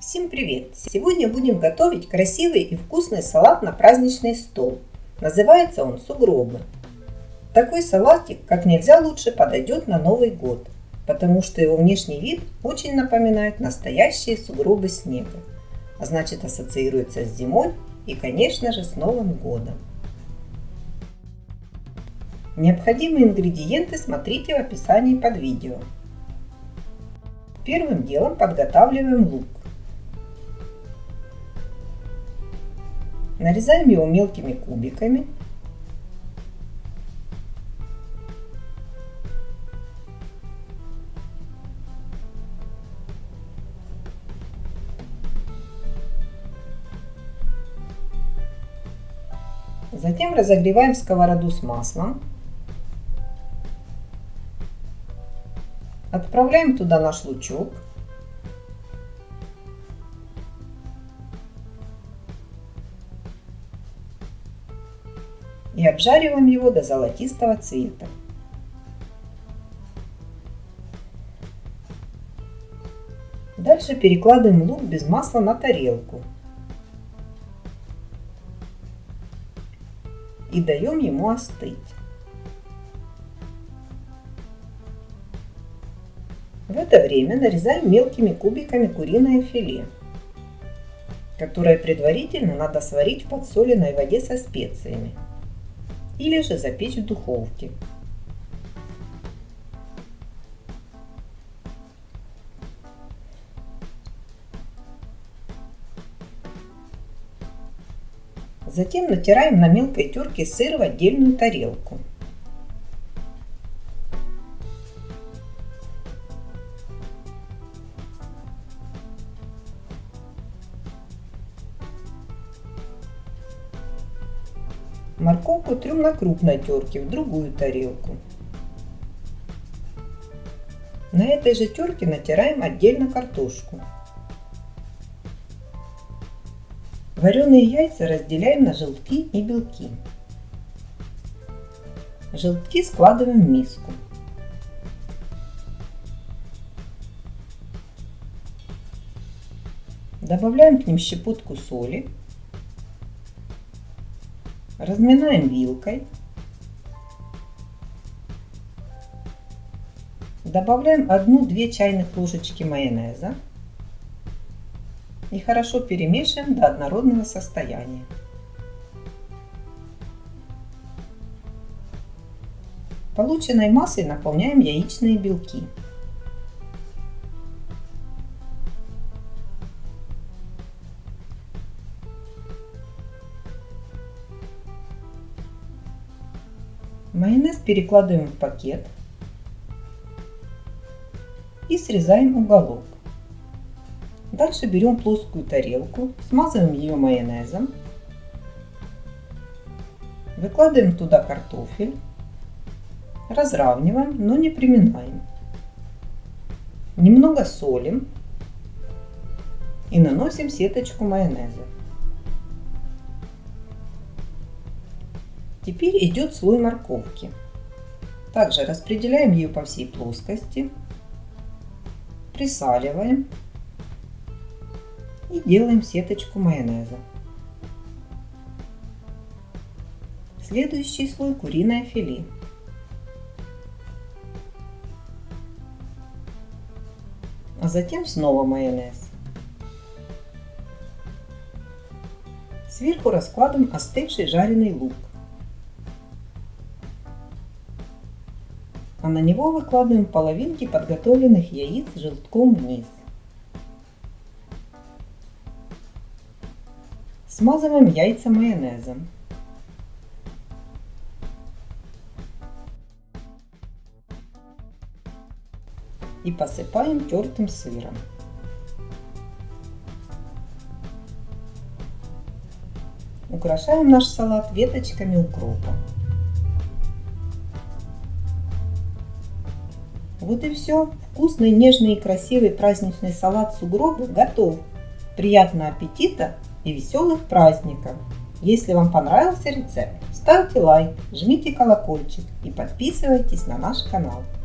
Всем привет! Сегодня будем готовить красивый и вкусный салат на праздничный стол. Называется он сугробы. Такой салатик как нельзя лучше подойдет на Новый год, потому что его внешний вид очень напоминает настоящие сугробы снега, а значит ассоциируется с зимой и, конечно же, с Новым годом. Необходимые ингредиенты смотрите в описании под видео. Первым делом подготавливаем лук. Нарезаем его мелкими кубиками. Затем разогреваем сковороду с маслом. Отправляем туда наш лучок. И обжариваем его до золотистого цвета. Дальше перекладываем лук без масла на тарелку и даем ему остыть. В это время нарезаем мелкими кубиками куриное филе, которое предварительно надо сварить в подсоленной воде со специями или же запечь в духовке. Затем натираем на мелкой терке сыр в отдельную тарелку. Морковку трем на крупной терке в другую тарелку. На этой же терке натираем отдельно картошку. Вареные яйца разделяем на желтки и белки. Желтки складываем в миску. Добавляем к ним щепотку соли. Разминаем вилкой. Добавляем 1-2 чайных ложечки майонеза. И хорошо перемешиваем до однородного состояния. Полученной массой наполняем яичные белки. Майонез перекладываем в пакет и срезаем уголок. Дальше берем плоскую тарелку, смазываем ее майонезом, выкладываем туда картофель, разравниваем, но не приминаем. Немного солим и наносим сеточку майонеза. Теперь идет слой морковки. Также распределяем ее по всей плоскости, присаливаем и делаем сеточку майонеза. Следующий слой куриное филе. А затем снова майонез. Сверху раскладываем остывший жареный лук. А на него выкладываем половинки подготовленных яиц желтком вниз. Смазываем яйца майонезом. И посыпаем тертым сыром. Украшаем наш салат веточками укропа. Вот и все. Вкусный, нежный и красивый праздничный салат сугробы готов. Приятного аппетита и веселых праздников! Если вам понравился рецепт, ставьте лайк, жмите колокольчик и подписывайтесь на наш канал.